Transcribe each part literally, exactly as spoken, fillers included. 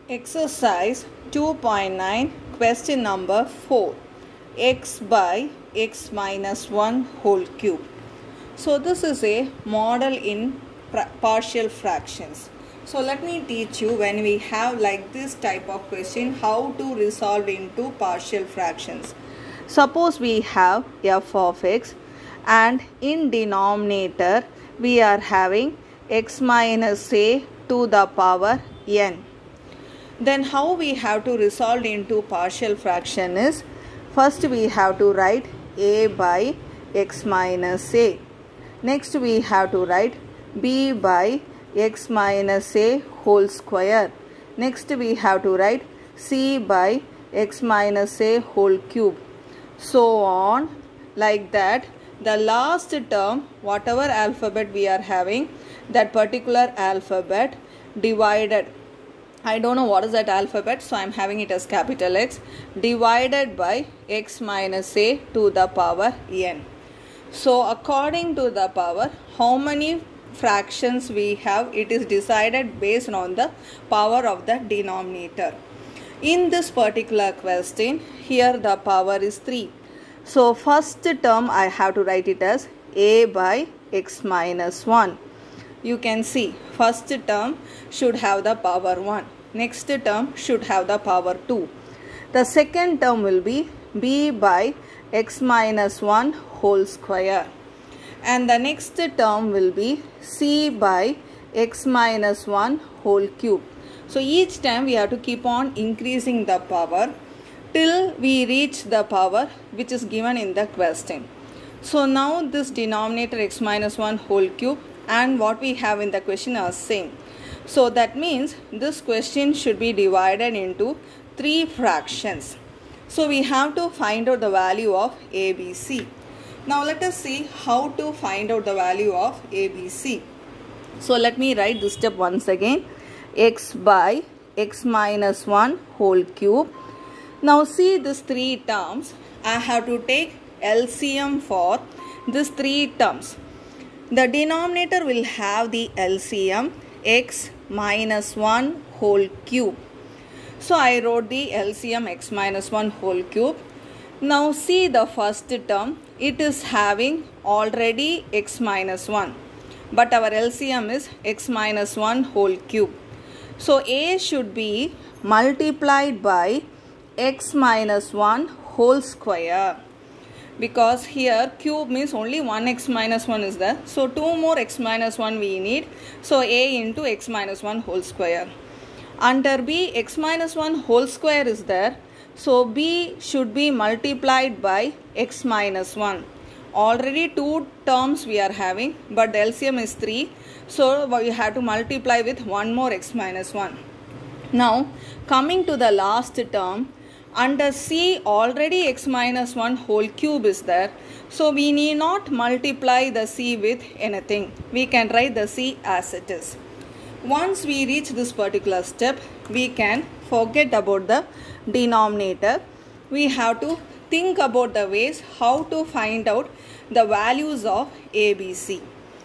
Exercise two point nine, question number four. X by x minus one whole cube. So this is a model in partial fractions. So let me teach you, when we have like this type of question, how to resolve into partial fractions. Suppose we have f of x and in denominator we are having x minus a to the power n. Then how we have to resolve into partial fraction is, first we have to write a by x minus a. Next we have to write b by x minus a whole square. Next we have to write c by x minus a whole cube. So on like that. The last term, whatever alphabet we are having, that particular alphabet divided, I don't know what is that alphabet, so I am having it as capital X, divided by x minus a to the power n. So according to the power, how many fractions we have, it is decided based on the power of the denominator. In this particular question, here the power is three. So first term I have to write it as a by x minus one. You can see first term should have the power one. Next term should have the power two. The second term will be b by x minus one whole square. And the next term will be c by x minus one whole cube. So each time we have to keep on increasing the power till we reach the power which is given in the question. So now this denominator x minus one whole cube and what we have in the question are same. So that means this question should be divided into three fractions. So we have to find out the value of A B C. Now let us see how to find out the value of A B C. So let me write this step once again. X by x minus one whole cube. Now see these three terms. I have to take L C M for these three terms. The denominator will have the L C M x minus one whole cube. So I wrote the L C M x minus one whole cube. Now see the first term. It is having already x minus one. But our L C M is x minus one whole cube. So A should be multiplied by x minus one whole square, because here cube means only one x minus one is there, so two more x minus one we need, so a into x minus one whole square. Under b, x minus one whole square is there, so b should be multiplied by x minus one. Already two terms we are having, but the L C M is three, so we have to multiply with one more x minus one. Now coming to the last term, under c already x minus one whole cube is there, so we need not multiply the c with anything. We can write the c as it is. Once we reach this particular step, we can forget about the denominator. We have to think about the ways how to find out the values of A B C.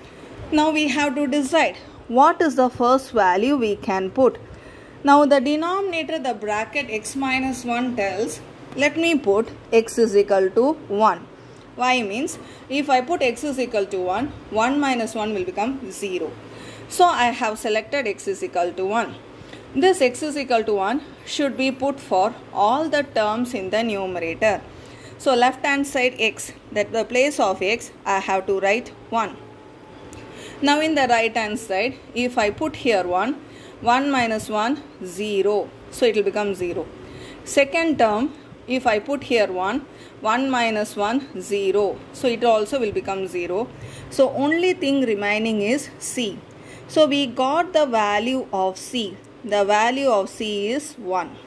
Now we have to decide what is the first value we can put. Now the denominator, the bracket x minus one tells, let me put x is equal to one. Why means, if I put x is equal to one, one minus one will become zero. So I have selected x is equal to one. This x is equal to one should be put for all the terms in the numerator. So left hand side x, that the place of x, I have to write one. Now in the right hand side, if I put here one, one minus one, zero. So it will become zero. Second term, if I put here one, one minus one, zero. So it also will become zero. So only thing remaining is c. So we got the value of c. The value of c is one.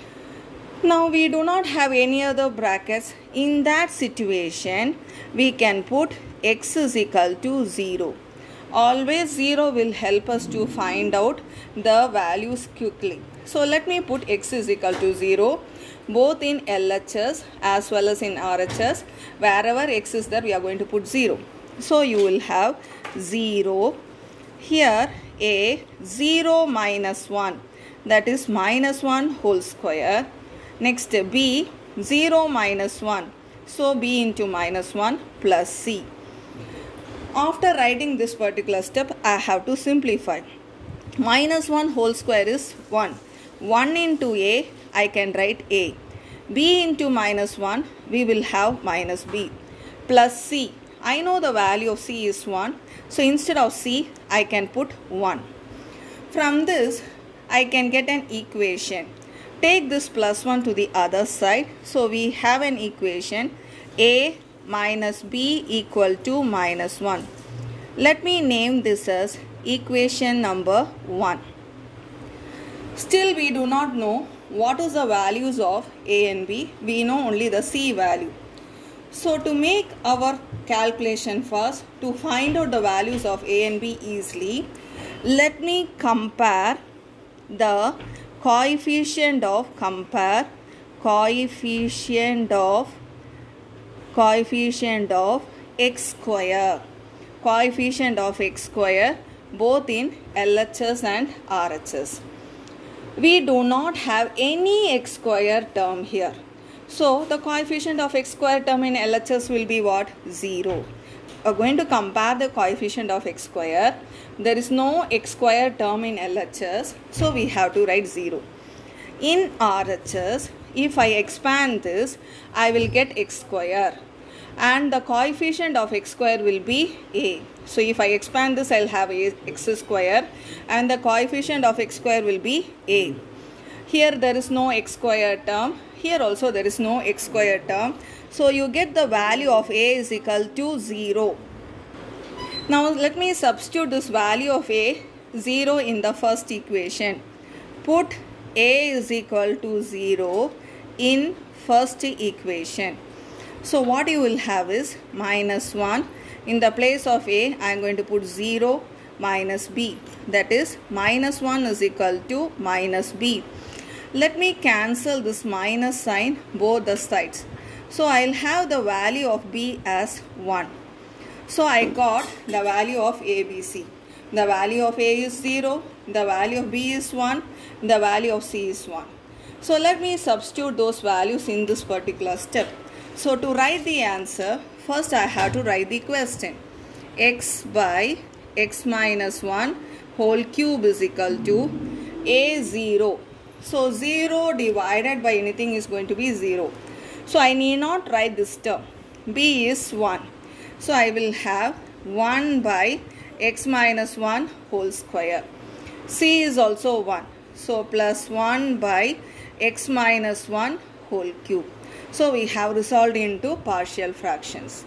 Now we do not have any other brackets. In that situation, we can put x is equal to zero. Always zero will help us to find out the values quickly. So let me put x is equal to zero both in L H S as well as in R H S. Wherever x is there, we are going to put zero. So you will have zero. Here a zero minus one. that is minus one whole square. Next b, zero minus one. So b into minus one plus c. After writing this particular step, I have to simplify. Minus one whole square is one. one into a, I can write a. B into minus one, we will have minus b. Plus c. I know the value of c is one. So instead of c, I can put one. From this, I can get an equation. Take this plus one to the other side. So we have an equation a minus b equal to minus one. Let me name this as equation number one. Still we do not know what is the values of a and b. We know only the c value. So to make our calculation first, to find out the values of a and b easily, let me compare the coefficient of compare coefficient of coefficient of x square coefficient of x square both in L H S and R H S. We do not have any x square term here. So the coefficient of x square term in L H S will be what? zero. We are going to compare the coefficient of x square. There is no x square term in L H S. So we have to write zero. In R H S, if I expand this, I will get x square. And the coefficient of x square will be a. So if I expand this, I will have a x square. And the coefficient of x square will be a. Here there is no x square term. Here also there is no x square term. So you get the value of a is equal to zero. Now let me substitute this value of a, zero, in the first equation. Put a is equal to zero in first equation. So what you will have is minus one. In the place of a, I am going to put zero minus b. That is minus one is equal to minus b. Let me cancel this minus sign both the sides. So I will have the value of b as one. So I got the value of a, b, c. The value of a is zero. The value of b is one. The value of c is one. So let me substitute those values in this particular step. So to write the answer, first I have to write the question. X by x minus one whole cube is equal to a zero. So zero divided by anything is going to be zero. So I need not write this term. B is one. So I will have one by x minus one whole square. C is also one. So plus one by x minus one whole cube. So we have resolved into partial fractions.